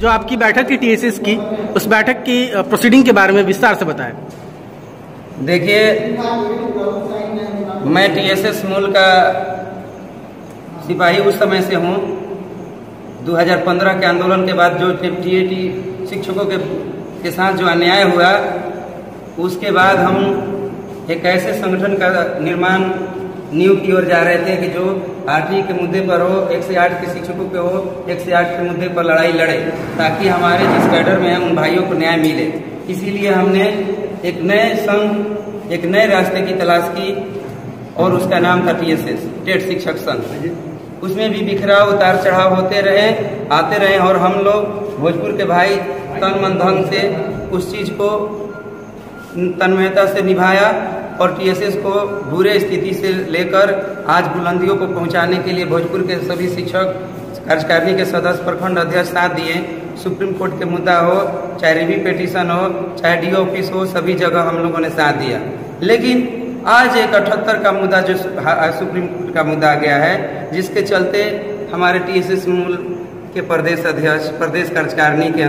जो आपकी बैठक थी टीएसएस की, उस बैठक की प्रोसीडिंग के बारे में विस्तार से बताएं। देखिए, मैं टीएसएस मूल का सिपाही उस समय से हूँ। 2015 के आंदोलन के बाद जो टीएटी शिक्षकों के साथ जो अन्याय हुआ, उसके बाद हम एक ऐसे संगठन का निर्माण नींव की ओर जा रहे थे कि जो 8वीं के मुद्दे पर हो, 1 से 8 के शिक्षकों पे हो, 1 से 8 के मुद्दे पर लड़ाई लड़े, ताकि हमारे जिस कैडर में हैं उन भाइयों को न्याय मिले। इसीलिए हमने एक नए संघ, एक नए रास्ते की तलाश की और उसका नाम था टीएसएस, टेट शिक्षक संघ। उसमें भी बिखराव उतार चढ़ाव होते रहे, आते रहे, और हम लोग भोजपुर के भाई तन मन धन से उस चीज को तन्मयता से निभाया और टीएसएस को बुरे स्थिति से लेकर आज बुलंदियों को पहुंचाने के लिए भोजपुर के सभी शिक्षक, कार्यकारिणी के सदस्य, प्रखंड अध्यक्ष साथ दिए। सुप्रीम कोर्ट के मुद्दा हो, चाहे रिव्यू पिटीशन हो, चाहे डीओ ऑफिस हो, सभी जगह हम लोगों ने साथ दिया। लेकिन आज एक 78 का मुद्दा जो सुप्रीम कोर्ट का मुद्दा आ गया है, जिसके चलते हमारे टीएसएस मूल के प्रदेश अध्यक्ष, प्रदेश कार्यकारिणी के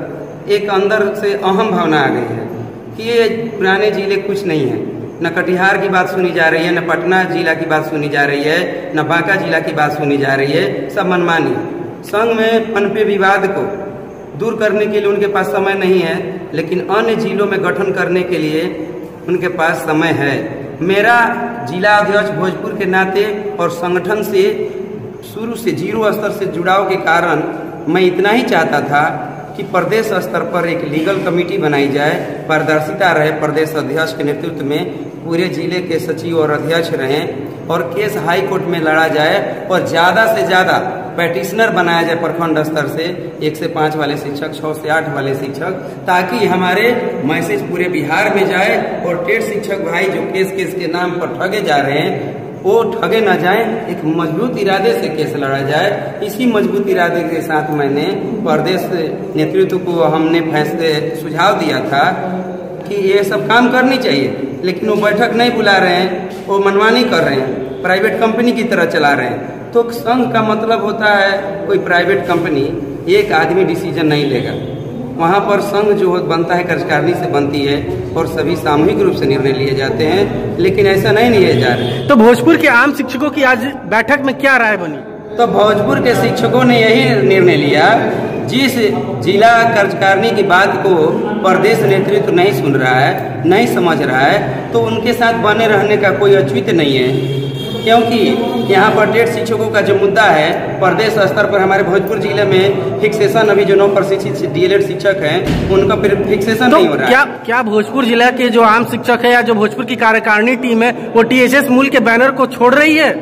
अंदर से अहम भावना आ गई है कि ये पुराने जिले कुछ नहीं है। न कटिहार की बात सुनी जा रही है, न पटना जिला की बात सुनी जा रही है, न बांका जिला की बात सुनी जा रही है। सब मनमानी। संघ में पनपे विवाद को दूर करने के लिए उनके पास समय नहीं है, लेकिन अन्य जिलों में गठन करने के लिए उनके पास समय है। मेरा जिला अध्यक्ष भोजपुर के नाते और संगठन से शुरू से 0 स्तर से जुड़ाव के कारण मैं इतना ही चाहता था कि प्रदेश स्तर पर एक लीगल कमेटी बनाई जाए, पारदर्शिता रहे, प्रदेश अध्यक्ष के नेतृत्व में पूरे जिले के सचिव और अध्यक्ष रहें और केस हाई कोर्ट में लड़ा जाए और ज्यादा से ज्यादा पैटिशनर बनाया जाए प्रखंड स्तर से, 1 से 5 वाले शिक्षक, 6 से 8 वाले शिक्षक, ताकि हमारे मैसेज पूरे बिहार में जाए और टेट शिक्षक भाई जो केस के नाम पर ठगे जा रहे हैं वो ठगे न जाए। एक मजबूत इरादे से केस लड़ा जाए। इसी मजबूत इरादे के साथ मैंने प्रदेश नेतृत्व को हमने फैसले सुझाव दिया था कि ये सब काम करनी चाहिए, लेकिन वो बैठक नहीं बुला रहे हैं, वो मनमानी कर रहे हैं, प्राइवेट कंपनी की तरह चला रहे हैं। तो संघ का मतलब होता है कोई प्राइवेट कंपनी, एक आदमी डिसीजन नहीं लेगा। वहाँ पर संघ जो बनता है कार्यकारिणी से बनती है और सभी सामूहिक रूप से निर्णय लिए जाते हैं, लेकिन ऐसा नहीं लिए जा रहे। तो भोजपुर के आम शिक्षकों की आज बैठक में क्या राय बनी? तो भोजपुर के शिक्षकों ने यही निर्णय लिया, जिस जिला कार्यकारिणी की बात को प्रदेश नेतृत्व नहीं सुन रहा है, नहीं समझ रहा है, तो उनके साथ बने रहने का कोई औचित्य नहीं है। क्योंकि यहाँ पर टेट शिक्षकों का जो मुद्दा है, प्रदेश स्तर पर हमारे भोजपुर जिले में फिक्सेशन, अभी जो 9 प्रशिक्षित डीएलएड शिक्षक हैं उनका फिक्सेशन तो नहीं हो रहा है। क्या भोजपुर जिला के जो आम शिक्षक है या जो भोजपुर की कार्यकारिणी टीम है वो टीएसएस मूल के बैनर को छोड़ रही है?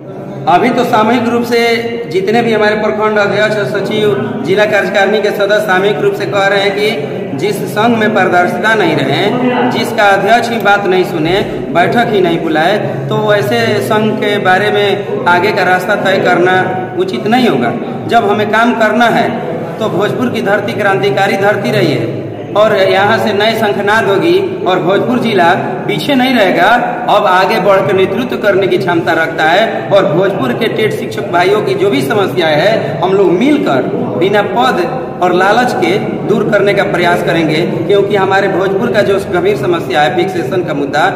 अभी तो सामूहिक रूप से जितने भी हमारे प्रखंड अध्यक्ष, सचिव, जिला कार्यकारिणी के सदस्य सामूहिक रूप से कह रहे हैं कि जिस संघ में पारदर्शिता नहीं रहे, जिसका अध्यक्ष ही बात नहीं सुने, बैठक ही नहीं बुलाए, तो ऐसे संघ के बारे में आगे का रास्ता तय करना उचित नहीं होगा। जब हमें काम करना है तो भोजपुर की धरती क्रांतिकारी धरती रही है और यहाँ से नए शंखनाद होगी और भोजपुर जिला पीछे नहीं रहेगा, अब आगे बढ़कर नेतृत्व करने की क्षमता रखता है। और भोजपुर के टेट शिक्षक भाइयों की जो भी समस्याएं है, हम लोग मिलकर बिना पद और लालच के दूर करने का प्रयास करेंगे। क्योंकि हमारे भोजपुर का जो गंभीर समस्या है, फिक्सेशन का मुद्दा,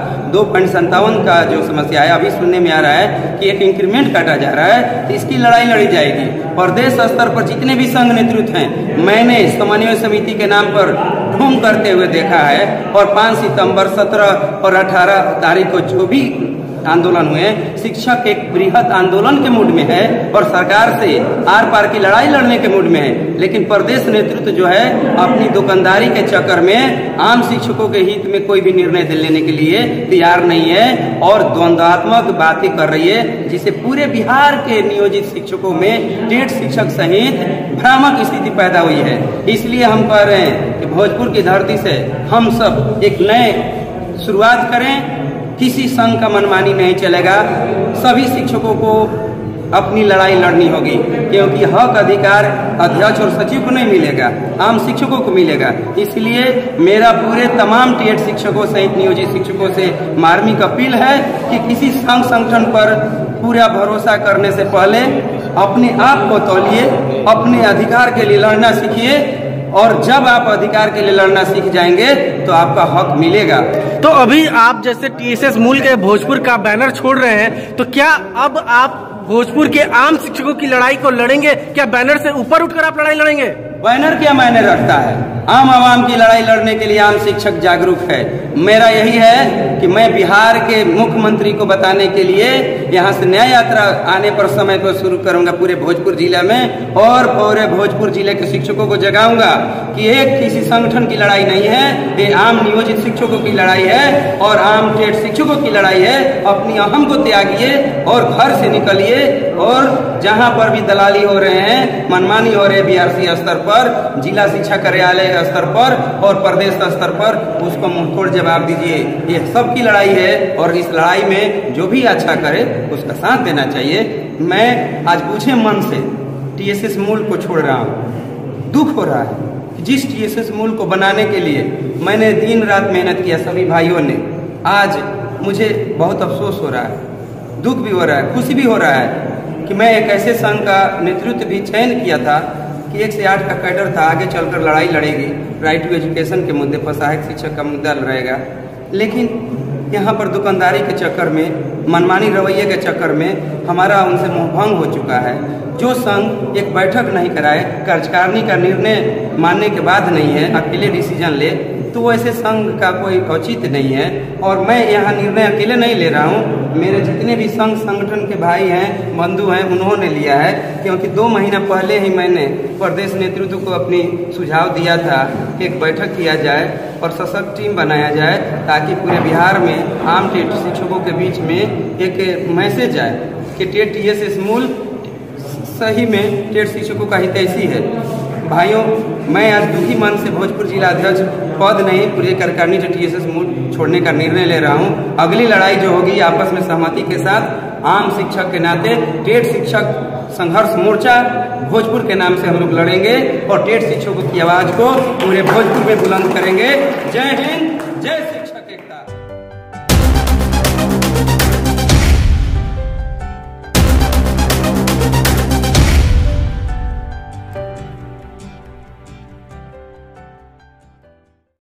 2.57 का जो समस्या है, अभी सुनने में आ रहा है कि एक इंक्रीमेंट काटा जा रहा है, तो इसकी लड़ाई लड़ी जाएगी। प्रदेश स्तर पर जितने भी संघ नेतृत्व हैं, मैंने समन्वय समिति के नाम पर ढूंढ करते हुए देखा है और 5 सितंबर, 17 और 18 तारीख को जो भी आंदोलन हुए, शिक्षक एक बृहद आंदोलन के मूड में है और सरकार से आर पार की लड़ाई लड़ने के मूड में है। लेकिन प्रदेश नेतृत्व जो है अपनी दुकानदारी के चक्कर में आम शिक्षकों के हित में कोई भी निर्णय लेने के लिए तैयार नहीं है और द्वंद्वात्मक बातें कर रही है, जिससे पूरे बिहार के नियोजित शिक्षकों में टेट शिक्षक सहित भ्रामक स्थिति पैदा हुई है। इसलिए हम कह रहे हैं कि भोजपुर की धरती से हम सब एक नए शुरुआत करें। किसी संघ का मनमानी नहीं चलेगा, सभी शिक्षकों को अपनी लड़ाई लड़नी होगी, क्योंकि हक अधिकार अध्यक्ष और सचिव को नहीं मिलेगा, आम शिक्षकों को मिलेगा। इसलिए मेरा पूरे तमाम टेट शिक्षकों सहित नियोजित शिक्षकों से मार्मिक अपील है कि किसी संघ संगठन पर पूरा भरोसा करने से पहले अपने आप को तौलिए अपने अधिकार के लिए लड़ना सीखिए, और जब आप अधिकार के लिए लड़ना सीख जाएंगे तो आपका हक मिलेगा। तो अभी आप जैसे टीएसएस मूल के भोजपुर का बैनर छोड़ रहे हैं, तो क्या अब आप भोजपुर के आम शिक्षकों की लड़ाई को लड़ेंगे? क्या बैनर से ऊपर उठकर आप लड़ाई लड़ेंगे? बैनर क्या मायने रखता है? आम आवाम की लड़ाई लड़ने के लिए आम शिक्षक जागरूक है। मेरा यही है कि मैं बिहार के मुख्यमंत्री को बताने के लिए यहाँ से न्याय यात्रा आने पर समय पर शुरू करूंगा पूरे भोजपुर जिला में, और पूरे भोजपुर जिले के शिक्षकों को जगाऊंगा कि ये किसी संगठन की लड़ाई नहीं है, ये आम नियोजित शिक्षकों की लड़ाई है और आम टेट शिक्षकों की लड़ाई है। अपनी अहम को त्यागिए और घर से निकलिए, और जहाँ पर भी दलाली हो रहे हैं, मनमानी हो रही है बीआरसी स्तर पर, जिला शिक्षा कार्यालय स्तर पर और प्रदेश स्तर पर, उसको मुंहतोड़ जवाब दीजिए। ये सबकी लड़ाई है और इस लड़ाई में जो भी अच्छा करे उसका साथ देना चाहिए। मैं आज पूछे मन से टीएसएस मूल को छोड़ रहा हूँ। दुख हो रहा है कि जिस टीएसएस मूल को बनाने के लिए मैंने दिन रात मेहनत किया सभी भाइयों ने, आज मुझे बहुत अफसोस हो रहा है, दुख भी हो रहा है, खुशी भी हो रहा है कि मैं एक ऐसे संघ का नेतृत्व भी चयन किया था कि 1 से 8 का कैडर था, आगे चलकर लड़ाई लड़ेगी, राइट टू एजुकेशन के मुद्दे पर, सहायक शिक्षक का मुद्दा रहेगा। लेकिन यहाँ पर दुकानदारी के चक्कर में, मनमानी रवैये के चक्कर में हमारा उनसे मोहभंग हो चुका है। जो संघ एक बैठक नहीं कराए, कार्यकारिणी का निर्णय मानने के बाद नहीं है, अकेले डिसीजन ले, तो वैसे संघ का कोई औचित्य नहीं है। और मैं यहाँ निर्णय अकेले नहीं ले रहा हूँ, मेरे जितने भी संघ संगठन के भाई हैं, बंधु हैं, उन्होंने लिया है। क्योंकि 2 महीना पहले ही मैंने प्रदेश नेतृत्व को अपनी सुझाव दिया था कि एक बैठक किया जाए और सशक्त टीम बनाया जाए, ताकि पूरे बिहार में आम टेट शिक्षकों के बीच में एक मैसेज आए कि टेट टीएसएस मूल सही में टेट शिक्षकों का हितैषी है। भाइयों, मैं आज दुखी मन से भोजपुर जिला अध्यक्ष पद नहीं, पूरे कार्यकारिणी से टीएसएस मूल छोड़ने का निर्णय ले रहा हूं। अगली लड़ाई जो होगी आपस में सहमति के साथ, आम शिक्षक के नाते टेट शिक्षक संघर्ष मोर्चा भोजपुर के नाम से हम लोग लड़ेंगे और टेट शिक्षकों की आवाज को पूरे भोजपुर में बुलंद करेंगे। जय हिंद, जय शिक्षक।